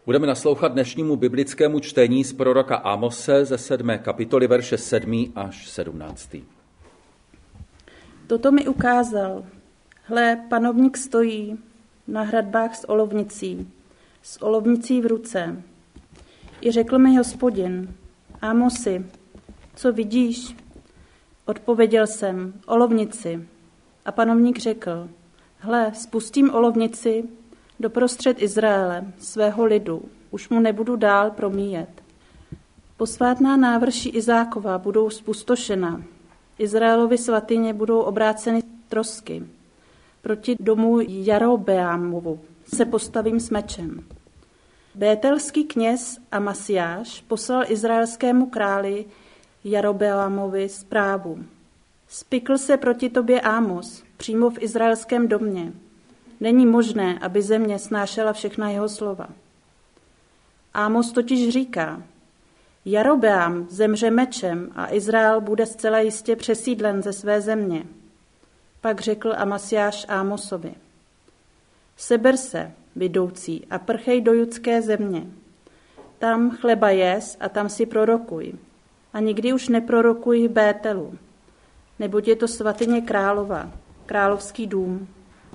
Budeme naslouchat dnešnímu biblickému čtení z proroka Ámose ze 7. kapitoly, verše 7. až 17. Toto mi ukázal. Hle, panovník stojí na hradbách s olovnicí v ruce. I řekl mi Hospodin: Ámosi, co vidíš? Odpověděl jsem: olovnici. A panovník řekl: Hle, spustím olovnici doprostřed Izraele, svého lidu, už mu nebudu dál promíjet. Posvátná návrší Izákova budou spustošena, Izraelovy svatyně budou obráceny trosky. Proti domu Jarobeamovu se postavím s mečem. Bételský kněz Amasiáš poslal izraelskému králi Jarobeamovi zprávu. Spikl se proti tobě Ámos, přímo v izraelském domě. Není možné, aby země snášela všechna jeho slova. Ámos totiž říká: Jarobeam zemře mečem a Izrael bude zcela jistě přesídlen ze své země. Pak řekl Amasiáš Ámosovi: Seber se, vidoucí, a prchej do judské země. Tam chleba jes a tam si prorokuj. A nikdy už neprorokuj v Bételu, neboť je to svatyně králova, královský dům.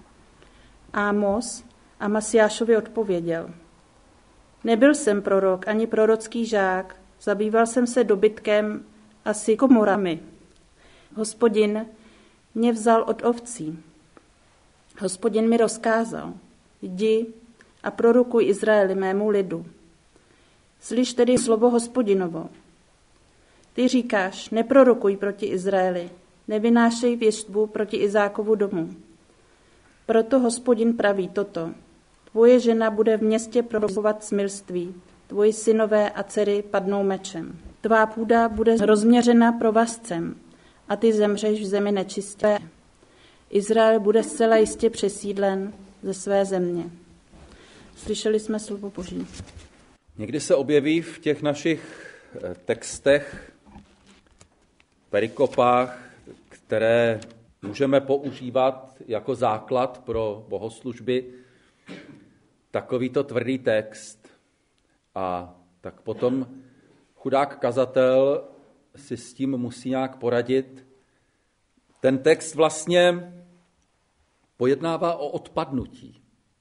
Ámos Amasiášovi odpověděl: Nebyl jsem prorok ani prorocký žák, zabýval jsem se dobytkem a sykomorami. Hospodin mě vzal od ovcí. Hospodin mi rozkázal: Jdi a prorokuj Izraeli, mému lidu. Slyš tedy slovo Hospodinovo. Ty říkáš: neprorokuj proti Izraeli, nevynášej věštbu proti Izákovu domu. Proto Hospodin praví toto: tvoje žena bude v městě prorokovat smilství, tvoji synové a dcery padnou mečem. Tvá půda bude rozměřena provazcem a ty zemřeš v zemi nečisté. Izrael bude zcela jistě přesídlen ze své země. Slyšeli jsme slovo Boží. Někdy se objeví v těch našich textech, perikopách, které můžeme používat jako základ pro bohoslužby, takovýto tvrdý text. A tak potom chudák kazatel si s tím musí nějak poradit. Ten text vlastně pojednává o odpadnutí.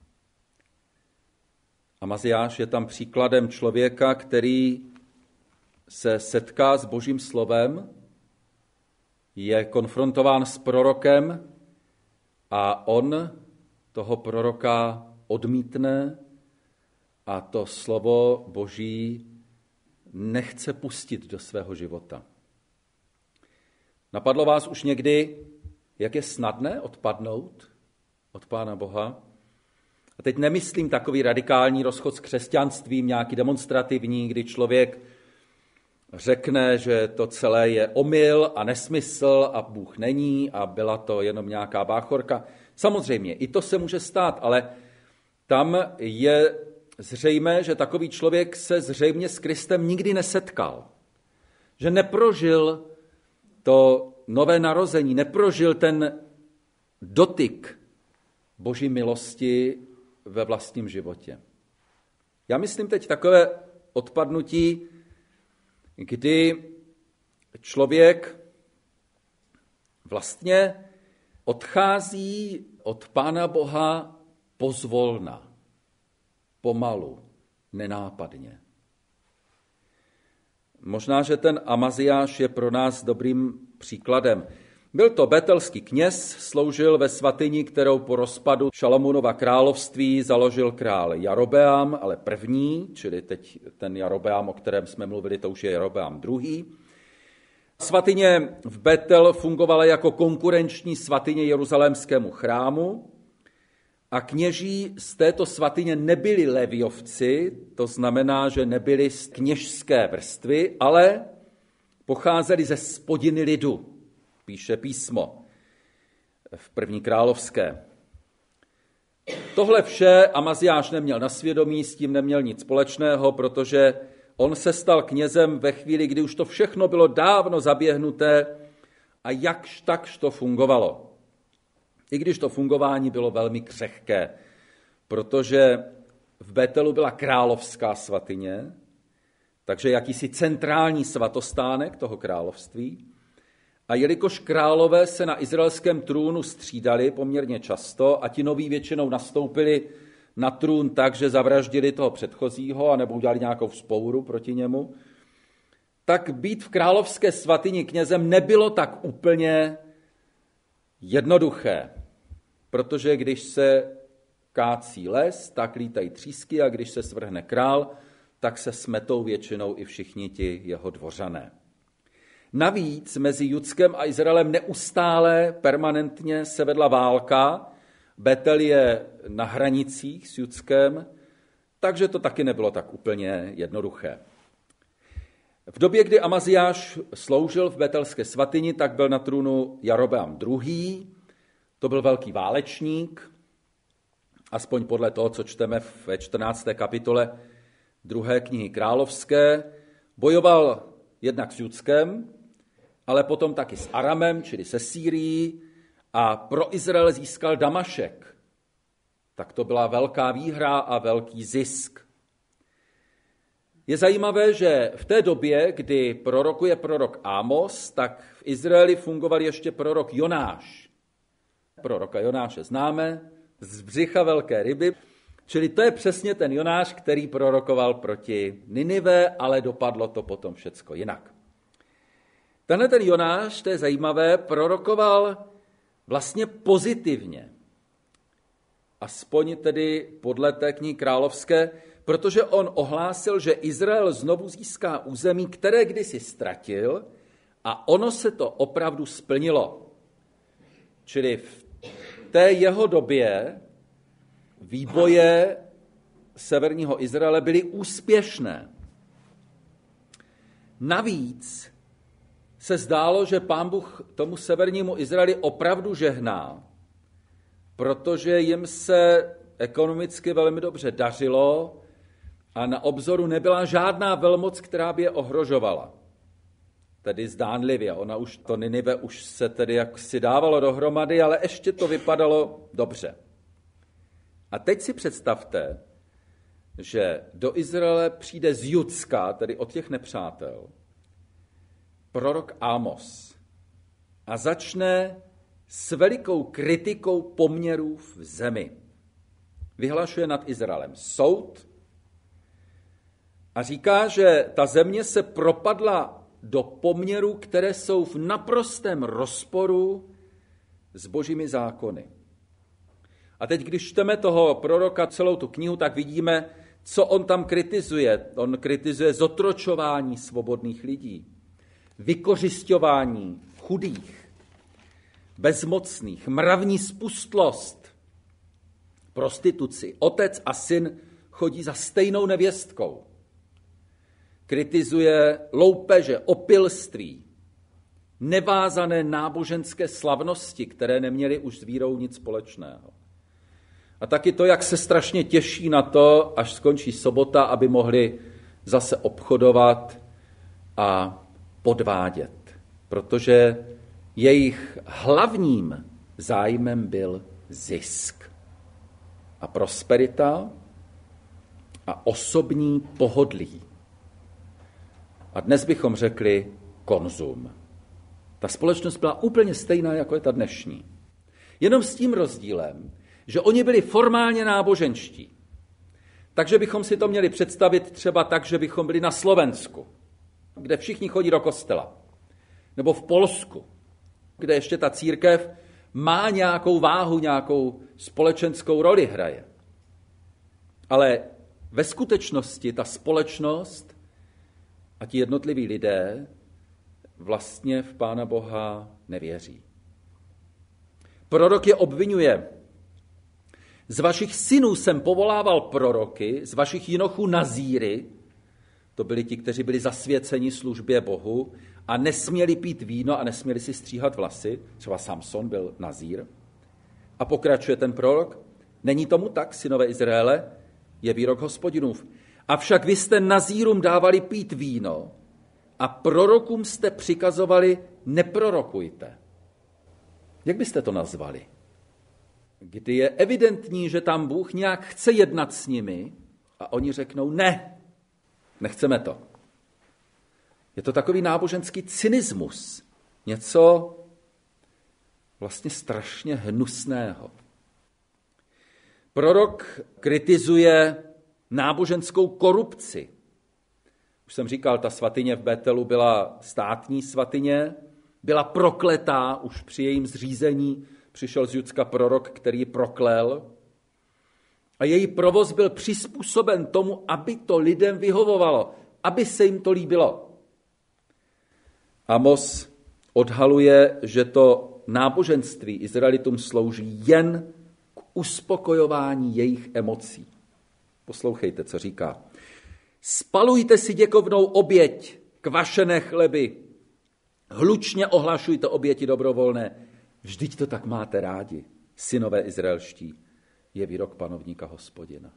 Amasiáš je tam příkladem člověka, který se setká s Božím slovem, je konfrontován s prorokem a on toho proroka odmítne a to slovo Boží nechce pustit do svého života. Napadlo vás už někdy, jak je snadné odpadnout od Pána Boha? A teď nemyslím takový radikální rozchod s křesťanstvím, nějaký demonstrativní, kdy člověk řekne, že to celé je omyl a nesmysl a Bůh není a byla to jenom nějaká báchorka. Samozřejmě, i to se může stát, ale tam je zřejmé, že takový člověk se zřejmě s Kristem nikdy nesetkal. Že neprožil to nové narození, neprožil ten dotyk Boží milosti ve vlastním životě. Já myslím teď takové odpadnutí, kdy člověk vlastně odchází od Pána Boha pozvolna, pomalu, nenápadně. Možná, že ten Amasiáš je pro nás dobrým příkladem. Byl to bételský kněz, sloužil ve svatyni, kterou po rozpadu Šalamounova království založil král Jarobeam, ale první, čili teď ten Jarobeam, o kterém jsme mluvili, to už je Jarobeam druhý. Svatyně v Betel fungovala jako konkurenční svatyně jeruzalémskému chrámu a kněží z této svatyně nebyli leviovci, to znamená, že nebyli z kněžské vrstvy, ale pocházeli ze spodiny lidu, píše písmo v první královské. Tohle vše Amasiáš neměl na svědomí, s tím neměl nic společného, protože on se stal knězem ve chvíli, kdy už to všechno bylo dávno zaběhnuté a jakž takž to fungovalo. I když to fungování bylo velmi křehké, protože v Betelu byla královská svatyně, takže jakýsi centrální svatostánek toho království. A jelikož králové se na izraelském trůnu střídali poměrně často a ti noví většinou nastoupili na trůn tak, že zavraždili toho předchozího anebo udělali nějakou vzpouru proti němu, tak být v královské svatyni knězem nebylo tak úplně jednoduché, protože když se kácí les, tak lítají třísky a když se svrhne král, tak se smetou většinou i všichni ti jeho dvořané. Navíc mezi Judskem a Izraelem neustále, permanentně se vedla válka. Betel je na hranicích s Judskem, takže to taky nebylo tak úplně jednoduché. V době, kdy Amaziáš sloužil v betelské svatyni, tak byl na trůnu Jarobeam II. To byl velký válečník, aspoň podle toho, co čteme ve 14. kapitole 2. knihy královské. Bojoval jednak s Judskem, ale potom taky s Aramem, čili se Sýrií, a pro Izrael získal Damašek. Tak to byla velká výhra a velký zisk. Je zajímavé, že v té době, kdy prorokuje prorok Ámos, tak v Izraeli fungoval ještě prorok Jonáš. Proroka Jonáše známe, z břicha velké ryby, čili to je přesně ten Jonáš, který prorokoval proti Ninive, ale dopadlo to potom všecko jinak. Tenhle ten Jonáš, to je zajímavé, prorokoval vlastně pozitivně. Aspoň tedy podle té knihy královské, protože on ohlásil, že Izrael znovu získá území, které kdysi ztratil, a ono se to opravdu splnilo. Čili v té jeho době výboje severního Izraele byly úspěšné. Navíc se zdálo, že Pán Bůh tomu severnímu Izraeli opravdu žehná, protože jim se ekonomicky velmi dobře dařilo a na obzoru nebyla žádná velmoc, která by je ohrožovala. Tedy zdánlivě. Ona už, to Ninive už se tedy jaksi dávalo dohromady, ale ještě to vypadalo dobře. A teď si představte, že do Izraele přijde z Judska, tedy od těch nepřátel, prorok Ámos a začne s velikou kritikou poměrů v zemi. Vyhlašuje nad Izraelem soud a říká, že ta země se propadla do poměrů, které jsou v naprostém rozporu s božími zákony. A teď, když čteme toho proroka celou tu knihu, tak vidíme, co on tam kritizuje. On kritizuje zotročování svobodných lidí, vykořisťování chudých, bezmocných, mravní spustlost, prostituci. Otec a syn chodí za stejnou nevěstkou. Kritizuje loupeže, opilství, nevázané náboženské slavnosti, které neměly už s vírou nic společného. A taky to, jak se strašně těší na to, až skončí sobota, aby mohli zase obchodovat a podvádět. Protože jejich hlavním zájmem byl zisk a prosperita a osobní pohodlí. A dnes bychom řekli konzum. Ta společnost byla úplně stejná, jako je ta dnešní. Jenom s tím rozdílem, že oni byli formálně náboženští. Takže bychom si to měli představit třeba tak, že bychom byli na Slovensku, kde všichni chodí do kostela. Nebo v Polsku, kde ještě ta církev má nějakou váhu, nějakou společenskou roli hraje. Ale ve skutečnosti ta společnost a ti jednotliví lidé vlastně v Pána Boha nevěří. Prorok je obvinuje. Z vašich synů jsem povolával proroky, z vašich jinochů nazíry, to byli ti, kteří byli zasvěceni službě Bohu a nesměli pít víno a nesměli si stříhat vlasy, třeba Samson byl nazír. A pokračuje ten prorok, není tomu tak, synové Izraele, je výrok Hospodinův. Avšak vy jste nazírům dávali pít víno a prorokům jste přikazovali neprorokujte. Jak byste to nazvali? Kdy je evidentní, že tam Bůh nějak chce jednat s nimi, A oni řeknou, ne, nechceme to. Je to takový náboženský cynismus. Něco vlastně strašně hnusného. Prorok kritizuje náboženskou korupci. Už jsem říkal, ta svatyně v Betelu byla státní svatyně, byla prokletá už při jejím zřízení. Přišel z Judska prorok, který ji proklel. A její provoz byl přizpůsoben tomu, aby to lidem vyhovovalo, aby se jim to líbilo. Amos odhaluje, že to náboženství Izraelitům slouží jen k uspokojování jejich emocí. Poslouchejte, co říká. Spalujte si děkovnou oběť, kvašené chleby, hlučně ohlašujte oběti dobrovolné. Vždyť to tak máte rádi, synové izraelští, je výrok panovníka Hospodina.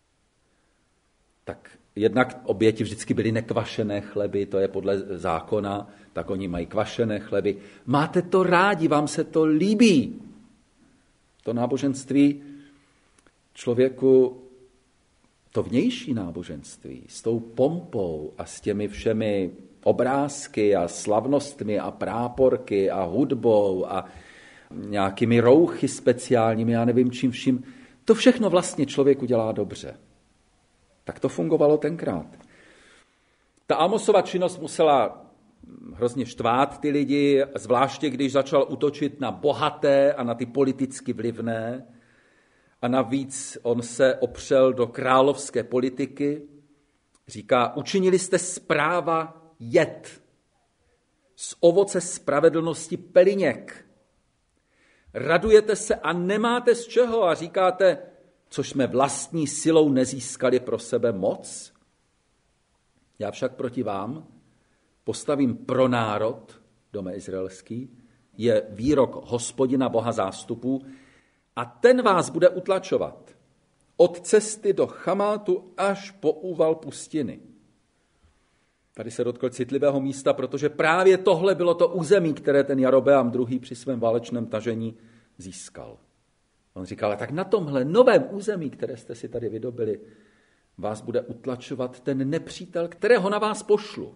Tak jednak oběti vždycky byly nekvašené chleby, to je podle zákona, tak oni mají kvašené chleby. Máte to rádi, vám se to líbí. To náboženství člověku, to vnější náboženství s tou pompou a s těmi všemi obrázky a slavnostmi a práporky a hudbou a nějakými rouchy speciálními, já nevím čím vším, to všechno vlastně člověku dělá dobře. Tak to fungovalo tenkrát. Ta Amosova činnost musela hrozně štvát ty lidi, zvláště když začal útočit na bohaté a na ty politicky vlivné. A navíc on se opřel do královské politiky. Říká, učinili jste z práva jed, z ovoce spravedlnosti peliněk. Radujete se a nemáte z čeho a říkáte, což jsme vlastní silou nezískali pro sebe moc. Já však proti vám postavím pro národ, dome izraelský, je výrok Hospodina Boha zástupů, a ten vás bude utlačovat od cesty do Chamátu až po úval pustiny. Tady se dotkl citlivého místa, protože právě tohle bylo to území, které ten Jarobeam II. Při svém válečném tažení získal. On říkal, tak na tomhle novém území, které jste si tady vydobili, vás bude utlačovat ten nepřítel, kterého na vás pošlu.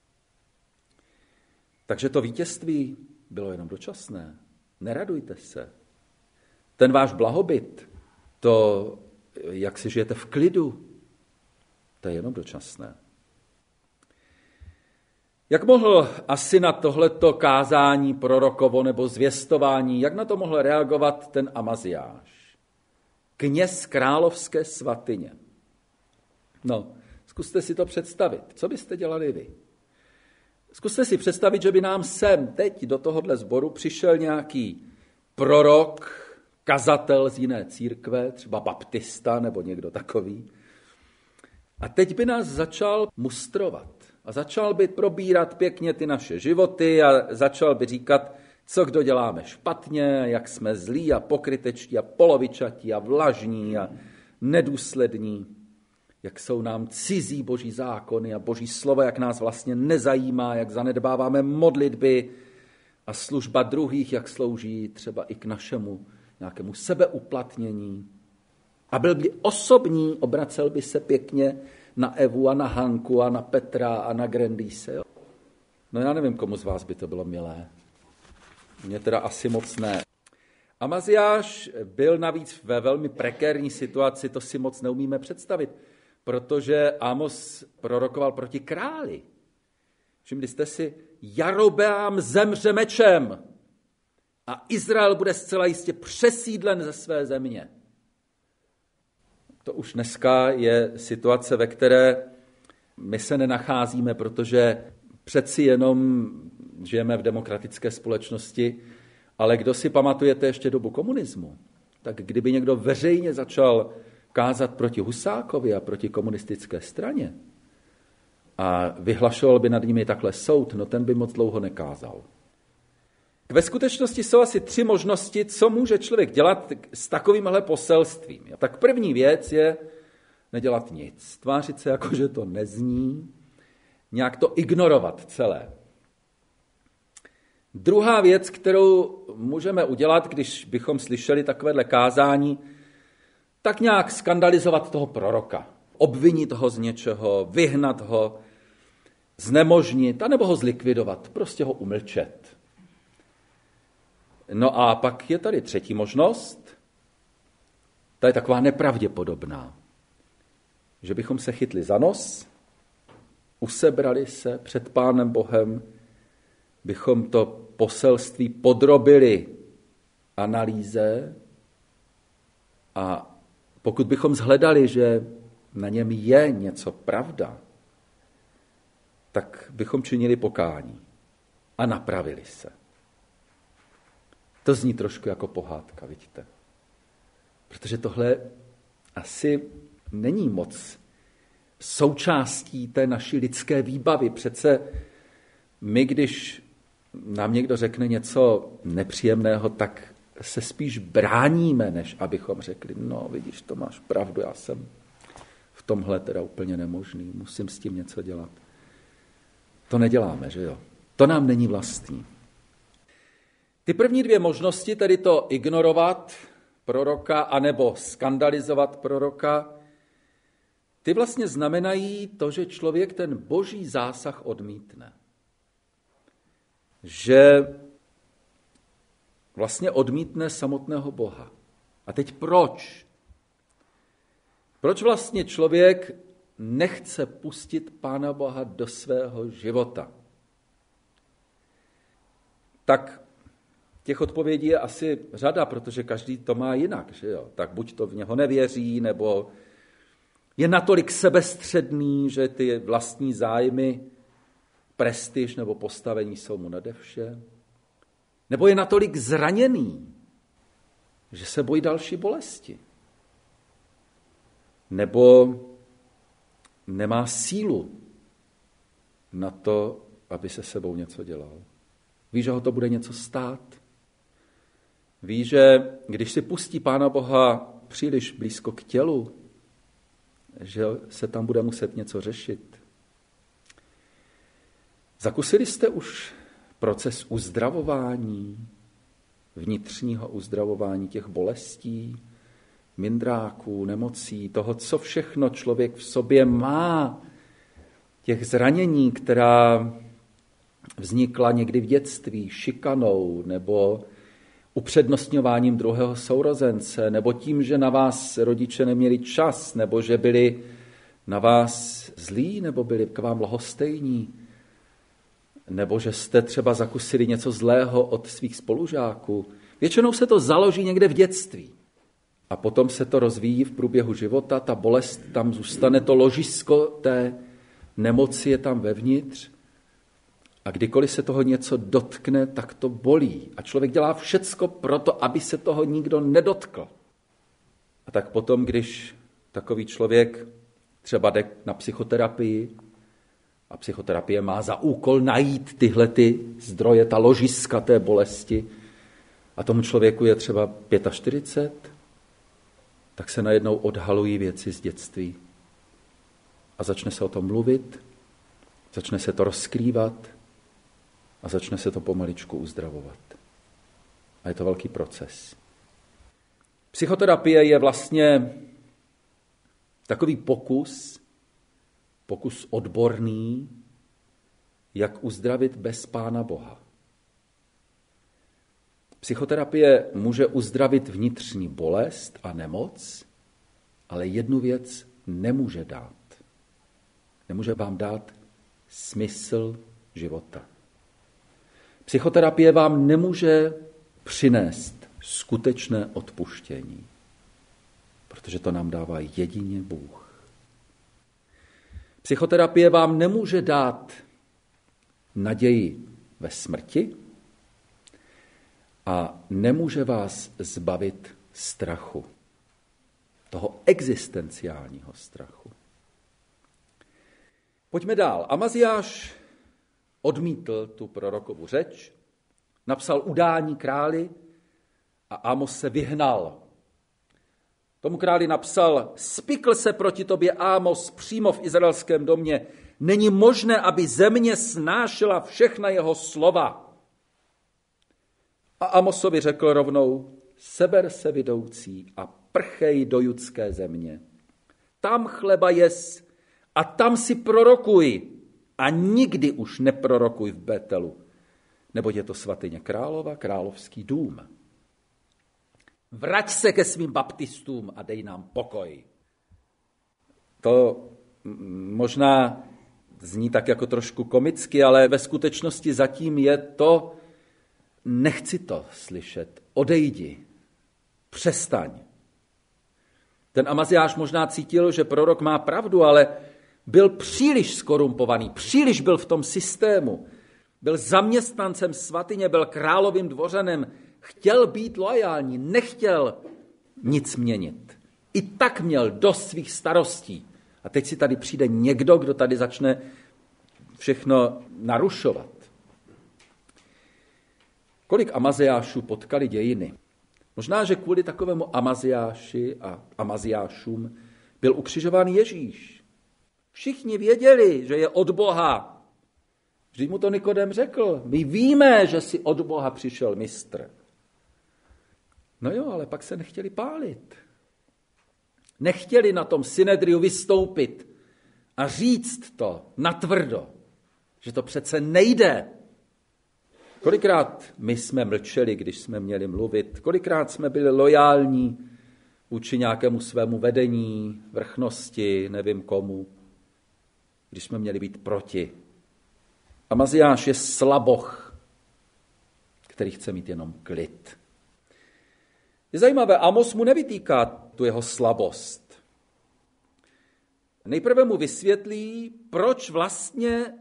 Takže to vítězství bylo jenom dočasné. Neradujte se. Ten váš blahobyt, to, jak si žijete v klidu, to je jenom dočasné. Jak mohl asi na tohleto kázání prorokovo nebo zvěstování, jak na to mohl reagovat ten Amaziáš, kněz královské svatyně? No, zkuste si to představit. Co byste dělali vy? Zkuste si představit, že by nám sem teď do tohohle sboru přišel nějaký prorok, kazatel z jiné církve, třeba baptista nebo někdo takový. A teď by nás začal mustrovat. A začal by probírat pěkně ty naše životy a začal by říkat, co kdo děláme špatně, jak jsme zlí a pokrytečtí a polovičatí a vlažní a nedůslední, jak jsou nám cizí boží zákony a boží slovo, jak nás vlastně nezajímá, jak zanedbáváme modlitby a služba druhých, jak slouží třeba i k našemu nějakému sebeuplatnění. A byl by osobní, obracel by se pěkně na Evu a na Hanku a na Petra a na Grandise. Jo? No já nevím, komu z vás by to bylo milé. Mně teda asi moc ne. Amaziáš byl navíc ve velmi prekérní situaci, to si moc neumíme představit, protože Amos prorokoval proti králi. Všimli jste si, Jarobeam zemře mečem a Izrael bude zcela jistě přesídlen ze své země. To už dneska je situace, ve které my se nenacházíme, protože přeci jenom žijeme v demokratické společnosti, ale kdo si pamatujete ještě dobu komunismu, tak kdyby někdo veřejně začal kázat proti Husákovi a proti komunistické straně a vyhlašoval by nad nimi takhle soud, no ten by moc dlouho nekázal. Ve skutečnosti jsou asi 3 možnosti, co může člověk dělat s takovýmhle poselstvím. Tak první věc je nedělat nic. Tvářit se jako, že to nezní, nějak to ignorovat celé. Druhá věc, kterou můžeme udělat, když bychom slyšeli takovéhle kázání, tak nějak skandalizovat toho proroka. obvinit ho z něčeho, vyhnat ho, znemožnit, anebo ho zlikvidovat, prostě ho umlčet. No a pak je tady třetí možnost, ta je taková nepravděpodobná, že bychom se chytli za nos, usebrali se před Pánem Bohem, bychom to poselství podrobili analýze a pokud bychom shledali, že na něm je něco pravda, tak bychom činili pokání a napravili se. To zní trošku jako pohádka, vidíte? Protože tohle asi není moc součástí té naší lidské výbavy. Přece my, když nám někdo řekne něco nepříjemného, tak se spíš bráníme, než abychom řekli, no vidíš, to máš pravdu, já jsem v tomhle teda úplně nemožný, musím s tím něco dělat. To neděláme, že jo? To nám není vlastní. Ty první dvě možnosti, tedy to ignorovat proroka anebo skandalizovat proroka, ty vlastně znamenají to, že člověk ten boží zásah odmítne. Že vlastně odmítne samotného Boha. A teď proč? Proč vlastně člověk nechce pustit Pána Boha do svého života? Tak těch odpovědí je asi řada, protože každý to má jinak, že jo? Tak buď to v něho nevěří, nebo je natolik sebestředný, že ty vlastní zájmy, prestiž nebo postavení jsou mu nade vše. Nebo je natolik zraněný, že se bojí další bolesti. Nebo nemá sílu na to, aby se sebou něco dělal. Ví, že ho to bude něco stát. Ví, že když si pustí Pána Boha příliš blízko k tělu, že se tam bude muset něco řešit. Zakusili jste už proces uzdravování, vnitřního uzdravování těch bolestí, mindráků, nemocí, toho, co všechno člověk v sobě má, těch zranění, která vznikla někdy v dětství, šikanou nebo upřednostňováním druhého sourozence, nebo tím, že na vás rodiče neměli čas, nebo že byli na vás zlí, nebo byli k vám lhostejní, nebo že jste třeba zakusili něco zlého od svých spolužáků. Většinou se to založí někde v dětství. A potom se to rozvíjí v průběhu života, ta bolest tam zůstane, to ložisko té nemoci je tam vevnitř. A kdykoliv se toho něco dotkne, tak to bolí. A člověk dělá všecko proto, aby se toho nikdo nedotkl. A tak potom, když takový člověk třeba jde na psychoterapii, a psychoterapie má za úkol najít tyhle ty zdroje, ta ložiska té bolesti, a tomu člověku je třeba 45, tak se najednou odhalují věci z dětství. A začne se o tom mluvit, začne se to rozkrývat a začne se to pomaličku uzdravovat. A je to velký proces. Psychoterapie je vlastně takový pokus odborný, jak uzdravit bez Pána Boha. Psychoterapie může uzdravit vnitřní bolest a nemoc, ale jednu věc nemůže dát. Nemůže vám dát smysl života. Psychoterapie vám nemůže přinést skutečné odpuštění, protože to nám dává jedině Bůh. Psychoterapie vám nemůže dát naději ve smrti a nemůže vás zbavit strachu, toho existenciálního strachu. Pojďme dál. Amaziáš odmítl tu prorokovu řeč, napsal udání králi a Amos se vyhnal. Tomu králi napsal, spikl se proti tobě Amos přímo v izraelském domě. Není možné, aby země snášela všechna jeho slova. A Amosovi řekl rovnou, seber se vidoucí a prchej do judské země. tam chleba jes a tam si prorokuj a nikdy už neprorokuj v Betelu, neboť je to svatyně králova, královský dům. Vrať se ke svým baptistům a dej nám pokoj. To možná zní tak jako trošku komicky, ale ve skutečnosti zatím je to, nechci to slyšet, odejdi, přestaň. Ten Amaziáš možná cítil, že prorok má pravdu, ale byl příliš skorumpovaný, příliš byl v tom systému, byl zaměstnancem svatyně, byl královým dvořanem, chtěl být loajální, nechtěl nic měnit. I tak měl dost svých starostí. A teď si tady přijde někdo, kdo tady začne všechno narušovat. Kolik Amaziášů potkali dějiny? Možná, že kvůli takovému Amaziáši a Amaziášům byl ukřižován Ježíš. Všichni věděli, že je od Boha. Vždyť mu to Nikodem řekl. My víme, že si od Boha přišel mistr. No jo, ale pak se nechtěli pálit. Nechtěli na tom synedriu vystoupit a říct to natvrdo, že to přece nejde. Kolikrát my jsme mlčeli, když jsme měli mluvit, kolikrát jsme byli lojální vůči nějakému svému vedení, vrchnosti, nevím komu, když jsme měli být proti. Amaziáš je slaboch, který chce mít jenom klid. Je zajímavé, Amos mu nevytýká tu jeho slabost. Nejprve mu vysvětlí, proč vlastně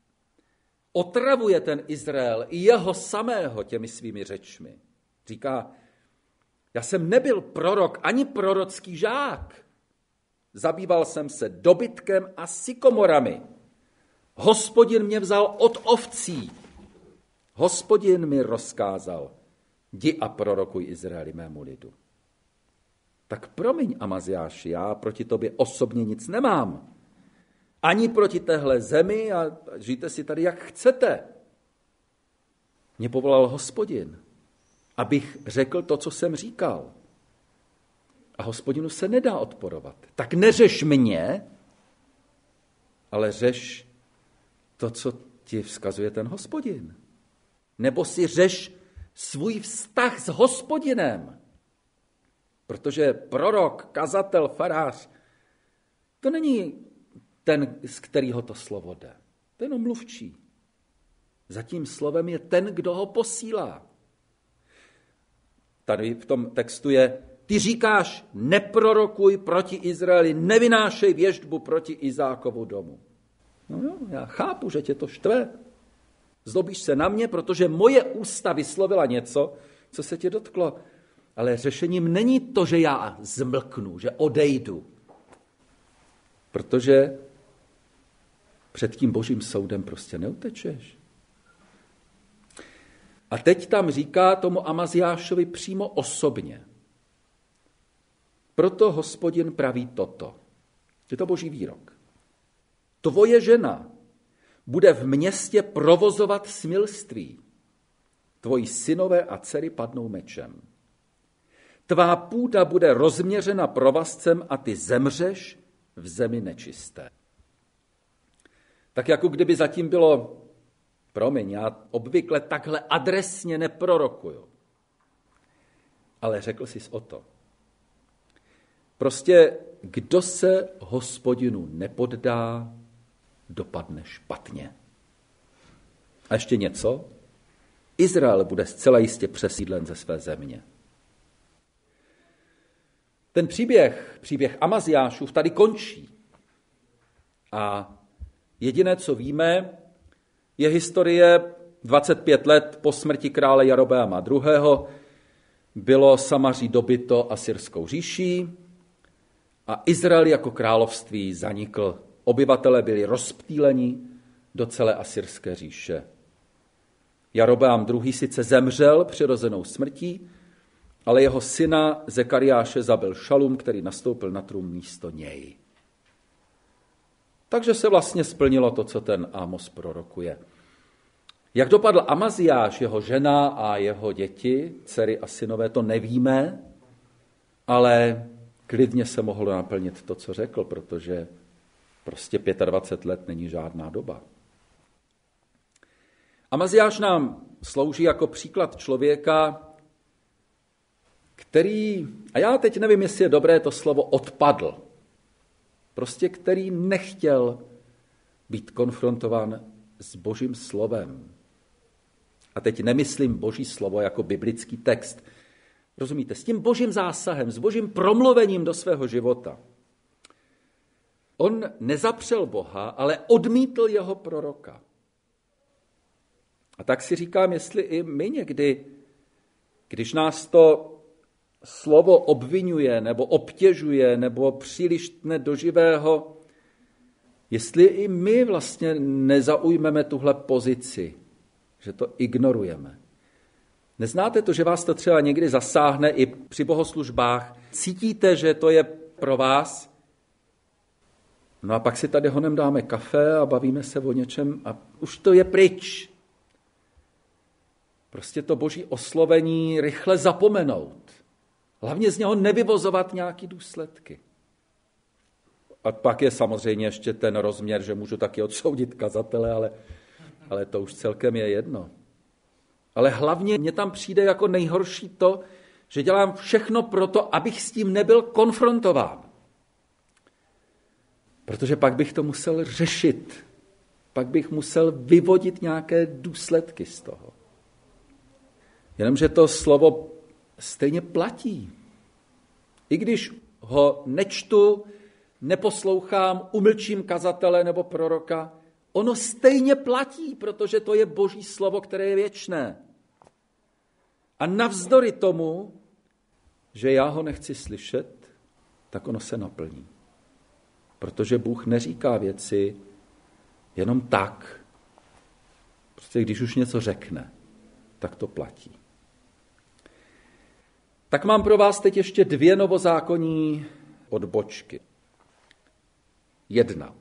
otravuje ten Izrael i jeho samého těmi svými řečmi. Říká, já jsem nebyl prorok ani prorocký žák. Zabýval jsem se dobytkem a sykomorami. Hospodin mě vzal od ovcí. Hospodin mi rozkázal, jdi a prorokuj Izraeli mému lidu. Tak promiň, Amaziáši, já proti tobě osobně nic nemám. Ani proti téhle zemi a žijte si tady, jak chcete. Mě povolal Hospodin, abych řekl to, co jsem říkal. A Hospodinu se nedá odporovat. Tak neřeš mě, ale řeš to, co ti vzkazuje ten Hospodin. Nebo si řeš svůj vztah s Hospodinem. Protože prorok, kazatel, farář, to není ten, z kterého to slovo jde. To je jenom mluvčí. Za tím slovem je ten, kdo ho posílá. Tady v tom textu je, ty říkáš, neprorokuj proti Izraeli, nevynášej věštbu proti Izákovu domu. No jo, já chápu, že tě to štve. Zlobíš se na mě, protože moje ústa vyslovila něco, co se tě dotklo. Ale řešením není to, že já zmlknu, že odejdu. Protože před tím božím soudem prostě neutečeš. A teď tam říká tomu Amaziášovi přímo osobně. Proto Hospodin praví toto. Je to boží výrok. Tvoje žena bude v městě provozovat smilství. Tvoji synové a dcery padnou mečem. Tvá půda bude rozměřena provazcem a ty zemřeš v zemi nečisté. Tak jako kdyby zatím bylo, promiň, já obvykle takhle adresně neprorokuju. Ale řekl jsi o to. Prostě kdo se Hospodinu nepoddá, dopadne špatně. A ještě něco? Izrael bude zcela jistě přesídlen ze své země. Ten příběh Amaziášův tady končí. A jediné, co víme, je historie 25 let po smrti krále Jarobeama II. Bylo Samaří dobyto asyrskou říší a Izrael jako království zanikl. Obyvatelé byli rozptýleni do celé asyrské říše. Jarobeam II. Sice zemřel přirozenou smrtí, ale jeho syna Zekariáše zabil Šalum, který nastoupil na trůn místo něj. Takže se vlastně splnilo to, co ten Amos prorokuje. Jak dopadl Amaziáš, jeho žena a jeho děti, dcery a synové, to nevíme, ale klidně se mohlo naplnit to, co řekl, protože prostě 25 let není žádná doba. Amaziáš nám slouží jako příklad člověka, který, a já teď nevím, jestli je dobré to slovo, odpadl. Prostě který nechtěl být konfrontován s Božím slovem. A teď nemyslím Boží slovo jako biblický text. Rozumíte? S tím Božím zásahem, s Božím promluvením do svého života. On nezapřel Boha, ale odmítl jeho proroka. A tak si říkám, jestli i my někdy, když nás to slovo obvinuje, nebo obtěžuje, nebo příliš tne do živého, jestli i my vlastně nezaujmeme tuhle pozici, že to ignorujeme. Neznáte to, že vás to třeba někdy zasáhne i při bohoslužbách? Cítíte, že to je pro vás? No a pak si tady honem dáme kafe a bavíme se o něčem a už to je pryč. Prostě to Boží oslovení rychle zapomenout. Hlavně z něho nevyvozovat nějaké důsledky. A pak je samozřejmě ještě ten rozměr, že můžu taky odsoudit kazatele, ale to už celkem je jedno. Ale hlavně mně tam přijde jako nejhorší to, že dělám všechno proto, abych s tím nebyl konfrontován. Protože pak bych to musel řešit. Pak bych musel vyvodit nějaké důsledky z toho. Jenomže to slovo stejně platí. I když ho nečtu, neposlouchám, umlčím kazatele nebo proroka, ono stejně platí, protože to je Boží slovo, které je věčné. A navzdory tomu, že já ho nechci slyšet, tak ono se naplní. Protože Bůh neříká věci jenom tak. Prostě když už něco řekne, tak to platí. Tak mám pro vás teď ještě 2 novozákonní odbočky. 1.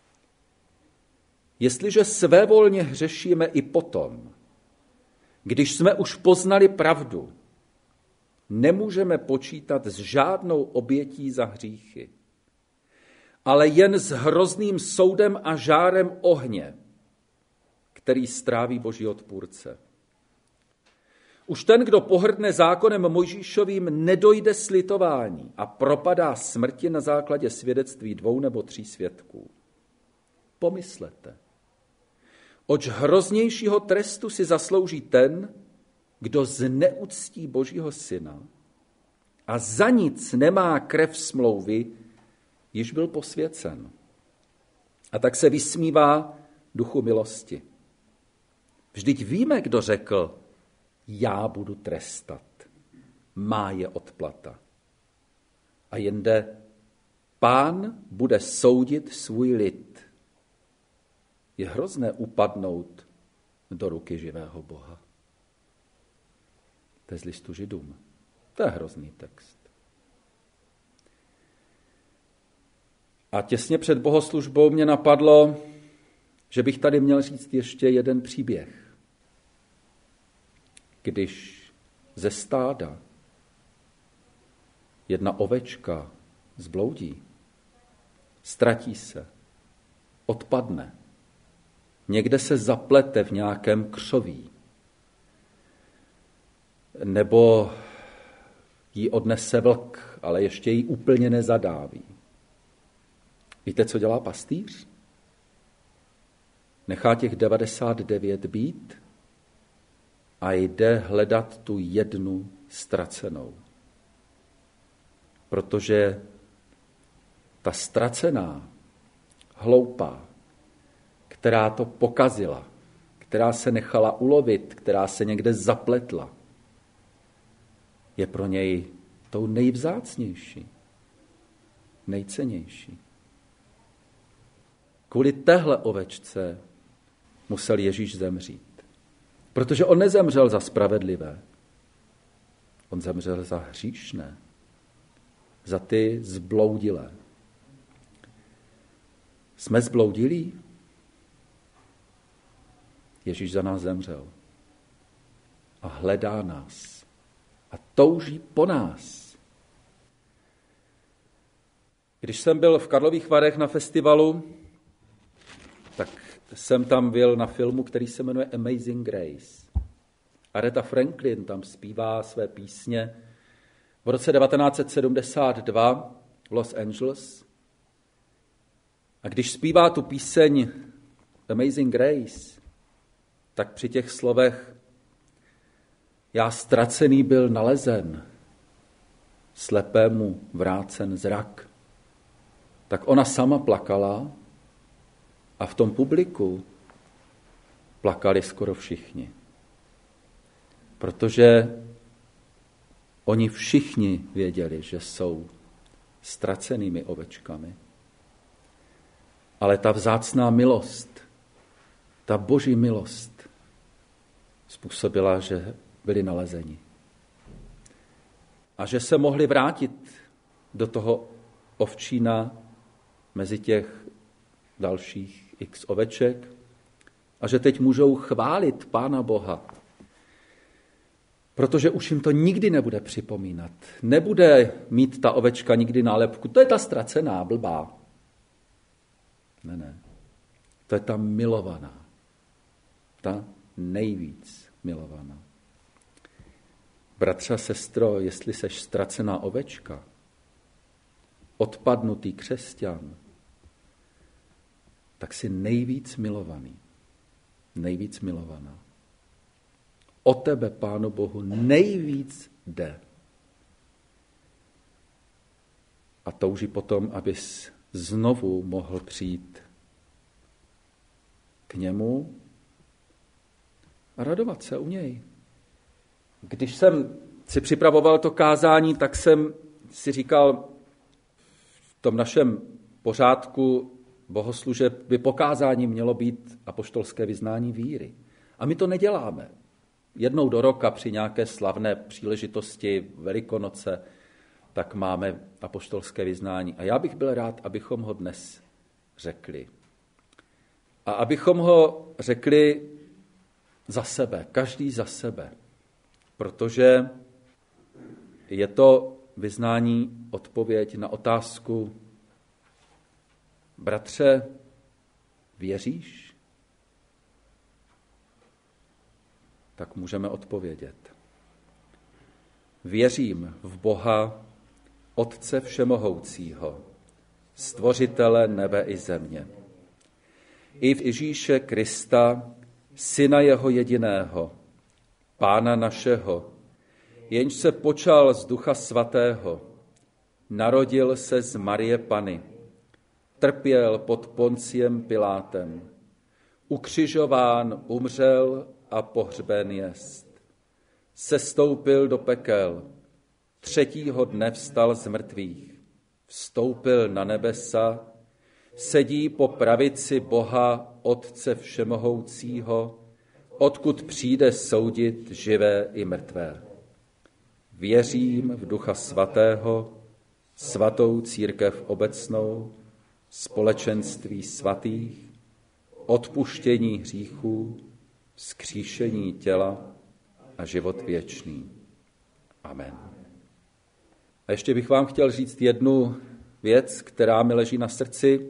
Jestliže svévolně hřešíme i potom, když jsme už poznali pravdu, nemůžeme počítat s žádnou obětí za hříchy, ale jen s hrozným soudem a žárem ohně, který stráví Boží odpůrce. Už ten, kdo pohrdne zákonem Mojžíšovým, nedojde slitování a propadá smrti na základě svědectví 2 nebo 3 svědků. Pomyslete, oč hroznějšího trestu si zaslouží ten, kdo zneuctí Božího syna a za nic nemá krev smlouvy, již byl posvěcen. A tak se vysmívá duchu milosti. Vždyť víme, kdo řekl, já budu trestat, má je odplata. A jinde, Pán bude soudit svůj lid. Je hrozné upadnout do ruky živého Boha. To je z listu Židům. To je hrozný text. A těsně před bohoslužbou mě napadlo, že bych tady měl říct ještě jeden příběh. Když ze stáda jedna ovečka zbloudí, ztratí se, odpadne, někde se zaplete v nějakém křoví, nebo ji odnese vlk, ale ještě ji úplně nezadáví. Víte, co dělá pastýř? Nechá těch 99 být a jde hledat tu jednu ztracenou. Protože ta ztracená, hloupá, která to pokazila, která se nechala ulovit, která se někde zapletla, je pro něj tou nejvzácnější, nejcennější. Kvůli téhle ovečce musel Ježíš zemřít. Protože on nezemřel za spravedlivé. On zemřel za hříšné. Za ty zbloudilé. Jsme zbloudilí? Ježíš za nás zemřel. A hledá nás. A touží po nás. Když jsem byl v Karlových Varech na festivalu, tak jsem tam byl na filmu, který se jmenuje Amazing Grace. Aretha Franklin tam zpívá své písně v roce 1972 v Los Angeles. A když zpívá tu píseň Amazing Grace, tak při těch slovech já ztracený byl nalezen, slepému vrácen zrak, tak ona sama plakala a v tom publiku plakali skoro všichni. Protože oni všichni věděli, že jsou ztracenými ovečkami. Ale ta vzácná milost, ta boží milost způsobila, že byli nalezeni. A že se mohli vrátit do toho ovčína mezi těch dalších x oveček a že teď můžou chválit Pána Boha, protože už jim to nikdy nebude připomínat. Nebude mít ta ovečka nikdy nálepku. To je ta ztracená, blbá. Ne. To je ta milovaná. Ta nejvíc milovaná. Bratře a sestro, jestli seš ztracená ovečka, odpadnutý křesťan, tak jsi nejvíc milovaný. Nejvíc milovaná. O tebe, Pánu Bohu, nejvíc jde. A touží potom, abys znovu mohl přijít k němu a radovat se u něj. Když jsem si připravoval to kázání, tak jsem si říkal, v tom našem pořádku bohoslužeb by po kázání mělo být apoštolské vyznání víry. A my to neděláme. Jednou do roka při nějaké slavné příležitosti Velikonoce, tak máme apoštolské vyznání. A já bych byl rád, abychom ho dnes řekli. A abychom ho řekli za sebe, každý za sebe. Protože je to vyznání odpověď na otázku: bratře, věříš? Tak můžeme odpovědět. Věřím v Boha, Otce všemohoucího, stvořitele nebe i země. I v Ježíše Krista, Syna jeho jediného, Pána našeho, jenž se počal z Ducha Svatého, narodil se z Marie Panny, trpěl pod Ponciem Pilátem, ukřižován, umřel a pohřben jest. Sestoupil do pekel, 3. dne vstal z mrtvých, vstoupil na nebesa, sedí po pravici Boha Otce všemohoucího, odkud přijde soudit živé i mrtvé. Věřím v Ducha Svatého, svatou církev obecnou, společenství svatých, odpuštění hříchů, vzkříšení těla a život věčný. Amen. A ještě bych vám chtěl říct jednu věc, která mi leží na srdci.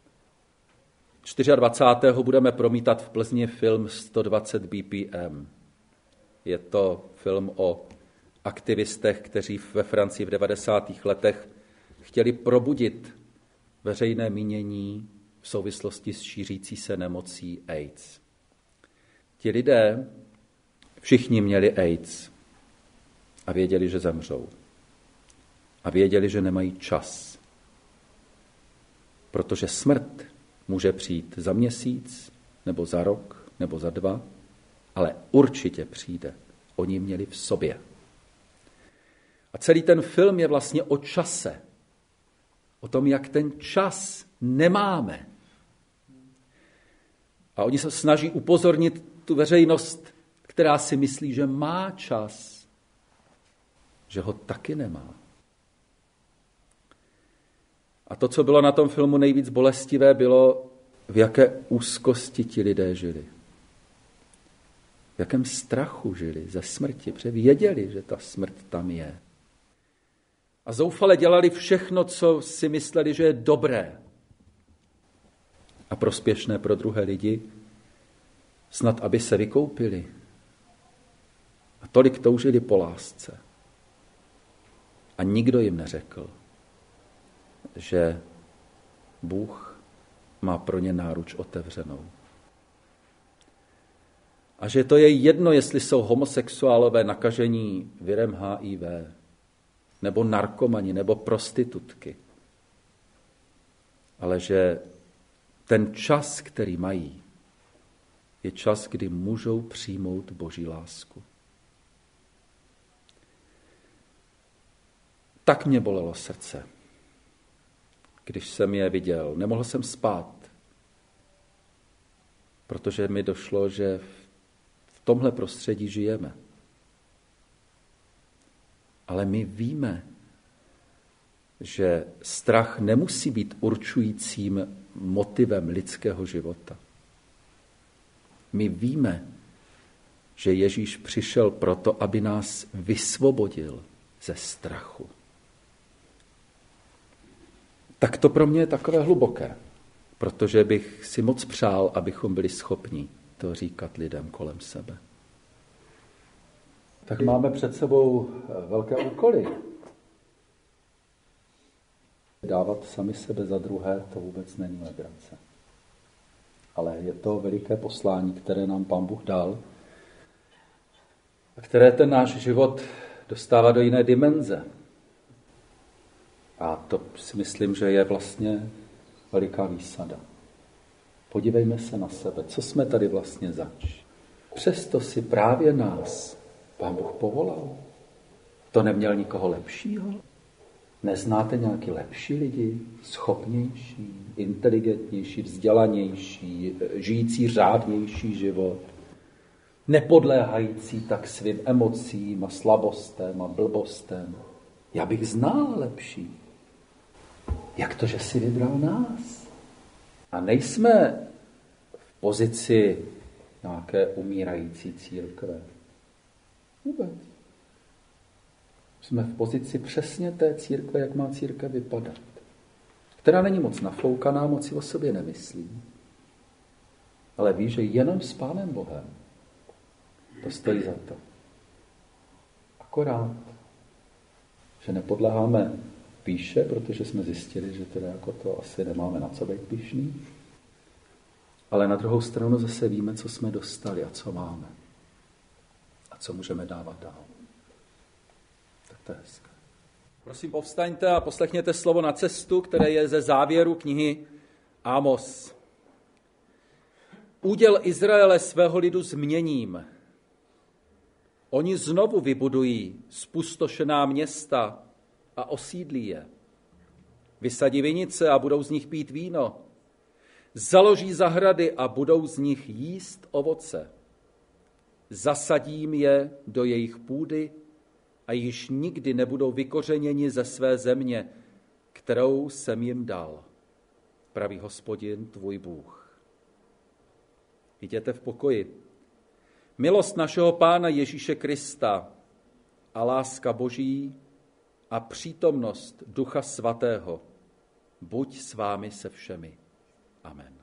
24. budeme promítat v Plzni film 120 BPM. Je to film o aktivistech, kteří ve Francii v 90. letech chtěli probudit veřejné mínění v souvislosti s šířící se nemocí AIDS. Ti lidé všichni měli AIDS a věděli, že zemřou. A věděli, že nemají čas. Protože smrt může přijít za měsíc, nebo za rok, nebo za 2, ale určitě přijde. Oni měli v sobě. A celý ten film je vlastně o čase. O tom, jak ten čas nemáme. A oni se snaží upozornit tu veřejnost, která si myslí, že má čas, že ho taky nemá. A to, co bylo na tom filmu nejvíc bolestivé, bylo, v jaké úzkosti ti lidé žili. V jakém strachu žili ze smrti, protože věděli, že ta smrt tam je. A A zoufale dělali všechno, co si mysleli, že je dobré a prospěšné pro druhé lidi, snad aby se vykoupili. A tolik toužili po lásce. A nikdo jim neřekl, že Bůh má pro ně náruč otevřenou. A že to je jedno, jestli jsou homosexuálové nakažení virem HIV, nebo narkomani, nebo prostitutky. Ale že ten čas, který mají, je čas, kdy můžou přijmout Boží lásku. Tak mě bolelo srdce, když jsem je viděl. Nemohl jsem spát, protože mi došlo, že v tomhle prostředí žijeme. Ale my víme, že strach nemusí být určujícím motivem lidského života. My víme, že Ježíš přišel proto, aby nás vysvobodil ze strachu. Tak to pro mě je takové hluboké, protože bych si moc přál, abychom byli schopni to říkat lidem kolem sebe. Tak máme před sebou velké úkoly. Dávat sami sebe za druhé, to vůbec není legrace. Ale je to veliké poslání, které nám Pán Bůh dal a které ten náš život dostává do jiné dimenze. A to si myslím, že je vlastně veliká výsada. Podívejme se na sebe, co jsme tady vlastně zač. Přesto si právě nás Pán Bůh povolal. To neměl nikoho lepšího? Neznáte nějaký lepší lidi, schopnější, inteligentnější, vzdělanější, žijící řádnější život, nepodléhající tak svým emocím a slabostem a blbostem? Já bych znal lepší. Jak to, že jsi vybral nás? A nejsme v pozici nějaké umírající církve. Vůbec. Jsme v pozici přesně té církve, jak má církev vypadat. Která není moc nafoukaná, moc si o sobě nemyslí. Ale ví, že jenom s Pánem Bohem to stojí za to. Akorát, že nepodléháme píše, protože jsme zjistili, že teda jako to asi nemáme na co být pyšný. Ale na druhou stranu zase víme, co jsme dostali a co máme. A co můžeme dávat dál. Tak to je hezké. Prosím, povstaňte a poslechněte slovo na cestu, které je ze závěru knihy Ámos. Úděl Izraele svého lidu změním. Oni znovu vybudují zpustošená města a osídlí je. Vysadí vinice a budou z nich pít víno. Založí zahrady a budou z nich jíst ovoce. Zasadím je do jejich půdy a již nikdy nebudou vykořeněni ze své země, kterou jsem jim dal, praví Hospodin tvůj Bůh. Jděte v pokoji. Milost našeho Pána Ježíše Krista a láska Boží a přítomnost Ducha Svatého buď s vámi se všemi. Amen.